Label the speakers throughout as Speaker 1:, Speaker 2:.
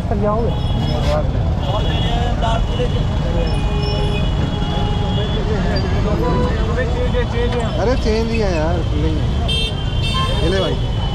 Speaker 1: तक जाओगे?
Speaker 2: अरे चेंज ही है यार, नहीं है। ले भाई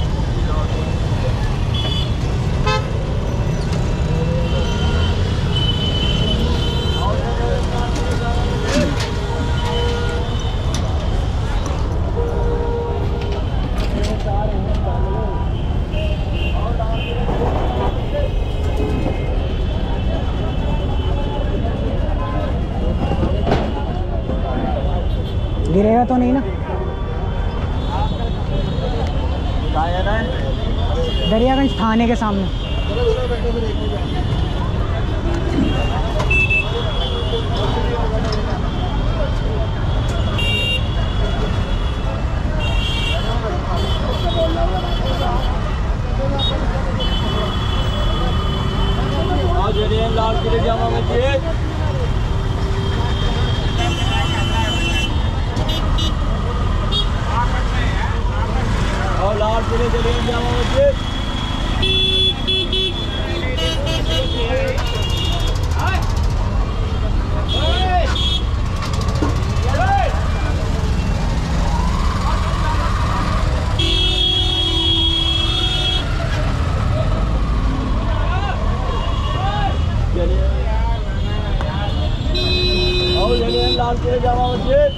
Speaker 1: गिरेगा तो नहीं ना? दरियागंज थाने के सामने।
Speaker 3: लाल किले जामा मस्जिद, और लाल किले चले जामा मस्जिद। लाल किले जामा मस्जिद,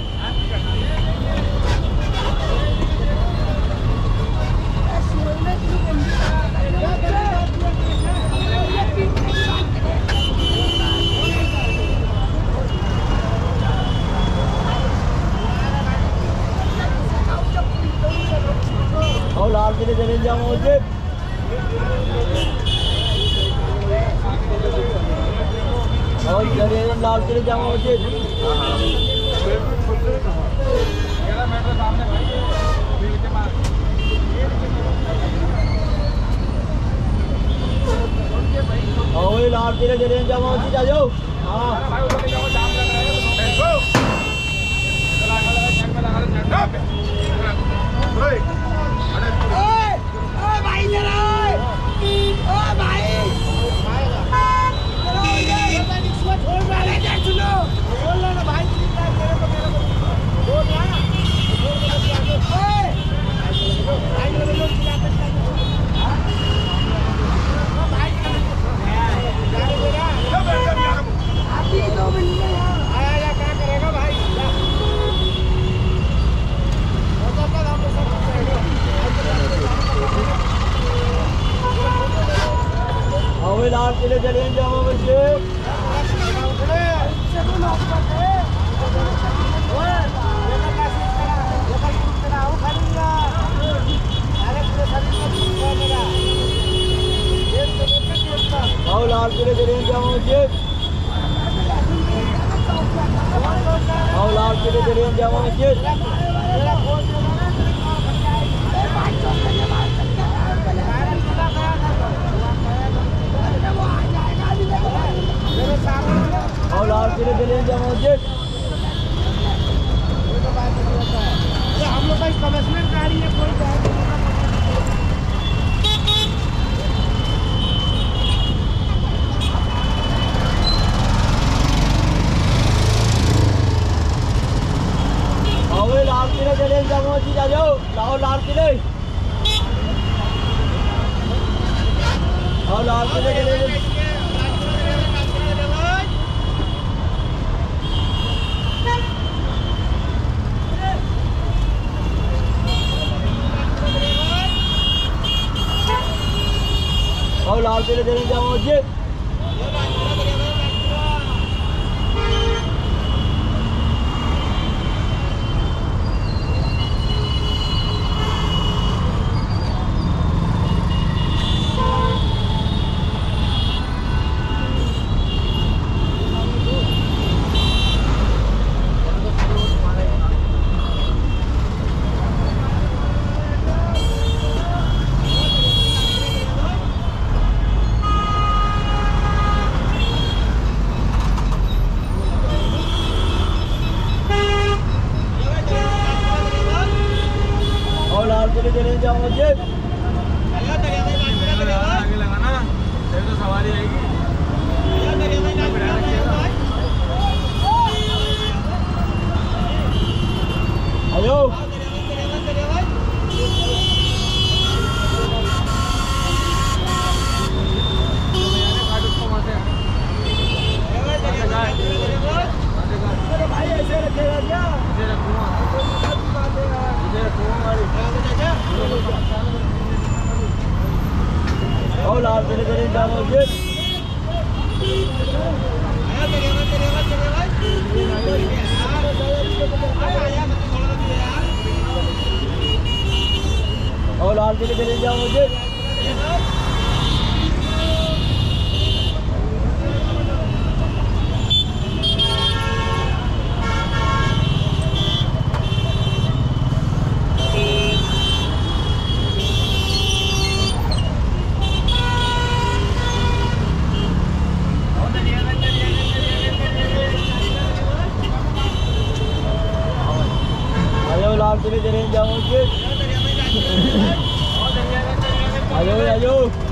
Speaker 3: और लाल किले चले जामा मस्जिद, और लाल किले जामा मस्जिद। और लाल किले चले जामा मस्जिद आ जाओ। लाल किले चले जामा मस्जिद, और लाल किले चले जामा मस्जिद, और लाल किले चले जामा मस्जिद। और लाल किले चले जामा मस्जिद।
Speaker 1: हम लोग का कमर्शियल गाड़ी है, कोई
Speaker 3: लाल किले चले जामा मस्जिद आ जाओ। लाओ लाल किले, और लाल किले चले और लाल किले चले जामा मस्जिद। चले जाओ मस्जिद, आगे लगाना, तो सवारी आएगी। आयो
Speaker 1: भाई ऐसे रखेगा क्या?
Speaker 3: और लाल तेरे तेरे जाओ जी और लाल तेरे तेरे जाओ जी लाल तेरे तेरे जाओ जी आयो आयो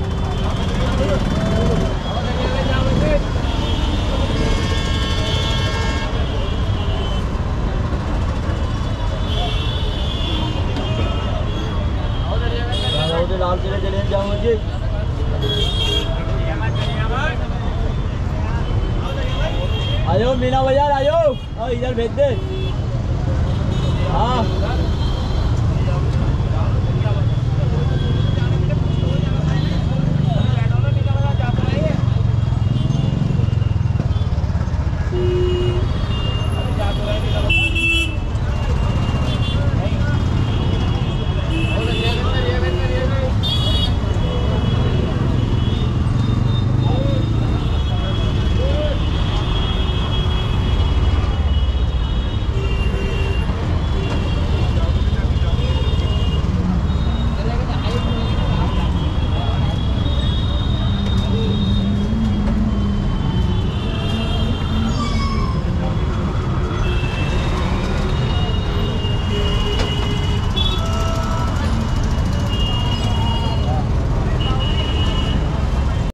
Speaker 3: लाल तेरे तेरे जाओ जी आयो मीना बाजार आयो इधर भेज दे हाँ